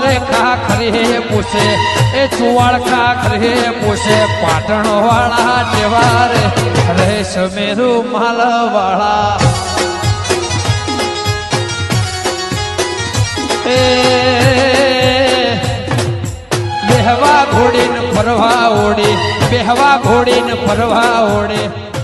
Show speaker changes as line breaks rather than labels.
રે ખાખરે પૂછે એ ચુવાળ ખાખરે પૂછે પાટણ વાળા જેવા રે રેશમેરુ માલ વાળા બેહવા ઘોડીને ફરવા ઓડે બેહવા ઘોડીને ફરવા ઓડે